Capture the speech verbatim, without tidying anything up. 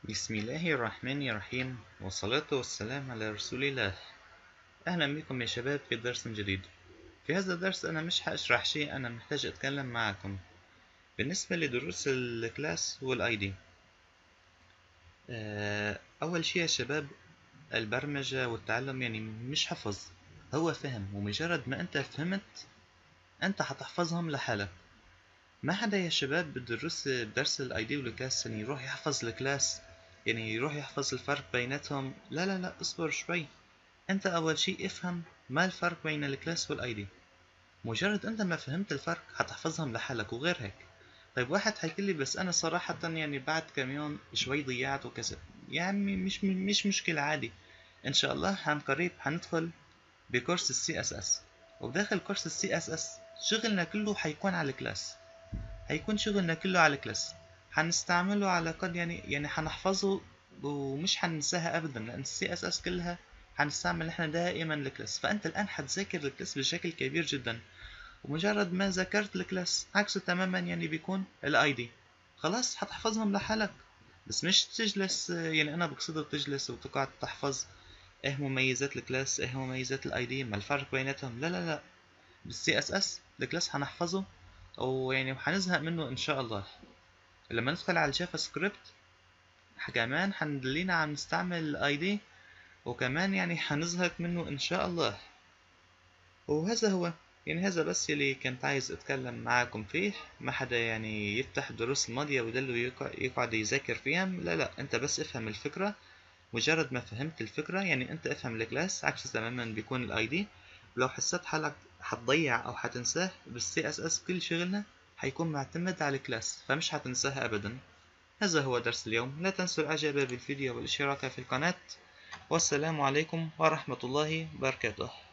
بسم الله الرحمن الرحيم، والصلاة والسلام على رسول الله. أهلا بكم يا شباب في درس جديد. في هذا الدرس أنا مش هشرح شيء، أنا محتاج أتكلم معكم بالنسبة لدروس الكلاس والاي دي. أول شيء يا شباب، البرمجة والتعلم يعني مش حفظ، هو فهم، ومجرد ما أنت فهمت أنت هتحفظهم لحالك. ما حدا يا شباب بدرس درس الاي دي والكلاس يعني يروح يحفظ الكلاس، يعني يروح يحفظ الفرق بيناتهم. لا لا لا، اصبر شوي. انت اول شيء افهم ما الفرق بين الكلاس والاي دي. مجرد انت ما فهمت الفرق هتحفظهم لحالك وغير هيك. طيب واحد حيقول لي بس انا صراحة يعني بعد كم يوم شوي ضيعت وكذا. يا عمي مش مش مشكلة، عادي. ان شاء الله عن قريب هندخل بكورس السي اس اس، وداخل كورس السي اس اس شغلنا كله حيكون على الكلاس. هيكون شغلنا كله على كلاس، هنستعمله على قد يعني يعني هنحفظه ومش هننساها ابدا، لان السي اس اس كلها هنستعمل احنا دائما الكلاس. فانت الان هتذاكر الكلاس بشكل كبير جدا، ومجرد ما ذاكرت الكلاس عكسه تماما يعني بيكون الاي دي، خلاص هتحفظهم لحالك. بس مش تجلس، يعني انا بقصد تجلس وتقعد تحفظ ايه مميزات الكلاس ايه مميزات الاي دي ما الفرق بيناتهم. لا لا لا، بالسي اس اس الكلاس هنحفظه ويعني هنزهق منه ان شاء الله. لما ندخل على الجافا سكريبت كمان هنضلينا عم نستعمل الاي دي، وكمان يعني هنزهق منه ان شاء الله. وهذا هو، يعني هذا بس اللي كنت عايز اتكلم معاكم فيه. ما حدا يعني يفتح الدروس الماضية ويدله يقعد يذاكر فيها. لا لا، انت بس افهم الفكرة. مجرد ما فهمت الفكرة يعني انت افهم الكلاس عكس تماما بيكون الاي دي. ولو حسيت حالك هتضيع او هتنساه، بالسي اس اس كل شغلنا هيكون معتمد على الكلاس، فمش هتنساها ابدا. هذا هو درس اليوم، لا تنسوا الاعجاب بالفيديو والاشتراك في القناة. والسلام عليكم ورحمة الله وبركاته.